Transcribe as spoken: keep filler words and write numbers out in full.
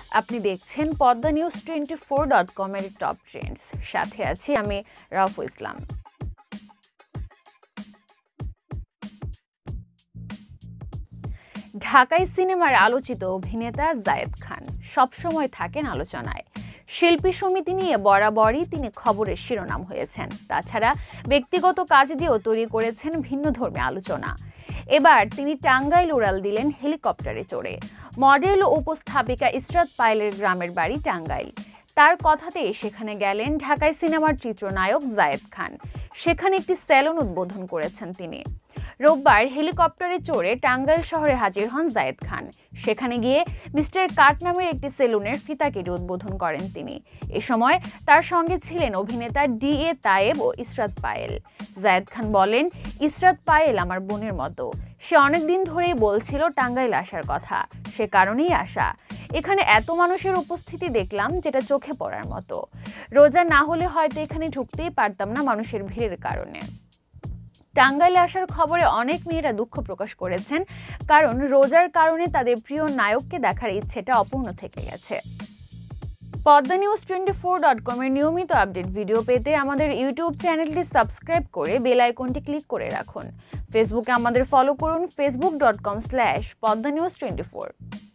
আপনি দেখছেন Padma news twenty four dot com এর টপ ট্রেন্ডস। সাথে আছি আমি রাফু ইসলাম। ঢাকাই সিনেমার আলোচিত অভিনেতা জায়েদ খান সবসময় থাকেন আলোচনায়। শিল্পী সমিতি নিয়ে বরাবরই তিনি খবরের শিরোনাম হয়েছেন। তাছাড়া ব্যক্তিগত কাজ দিয়েও তৈরি করেছেন ভিন্নধর্মী আলোচনা। এবার তিনি টাঙ্গাইল উড়াল দিলেন হেলিকপ্টারে চড়ে। মডেল ও উপস্থাপিকা ইসরাত পায়েলের গ্রামের বাড়ি টাঙ্গাইল। তার কথাতেই সেখানে গেলেন ঢাকাই সিনেমার চিত্রনায়ক জায়েদ খান। সেখানে একটি স্যালুন উদ্বোধন করেছেন তিনি। রোববার হেলিকপ্টারে চড়ে টাঙ্গাইল শহরে হাজির হন জায়েদ খান। সেখানে গিয়ে মিস্টার কাট নামের একটি সেলুনের ফিতা কেটে উদ্বোধন করেন তিনি। এ সময় তার সঙ্গে ছিলেন অভিনেতা ডি এ তায়েব ও ইসরাত পায়েল। জায়েদ খান বলেন, ইসরাত পায়েল আমার বোনের মতো। সে অনেকদিন ধরেই বলছিল টাঙ্গাইল আসার কথা, সে কারণেই আসা। এখানে এত মানুষের উপস্থিতি দেখলাম যেটা চোখে পড়ার মতো। রোজা না হলে হয়তো এখানে ঢুকতেই পারতাম না মানুষের ভিড়ের কারণে। টাঙ্গাইলে আসার খবরে অনেক মেয়েরা দুঃখ প্রকাশ করেছেন, কারণ রোজার কারণে তাদের প্রিয় নায়ককে দেখার ইচ্ছেটা অপূর্ণ থেকে গেছে। Padma news twenty four dot com এর নিয়মিত আপডেট ভিডিও পেতে আমাদের ইউটিউব চ্যানেলটি সাবস্ক্রাইব করে বেল আইকনটি ক্লিক করে রাখুন। ফেসবুকে আমাদের ফলো করুন Facebook dot com slash Padma news twenty four.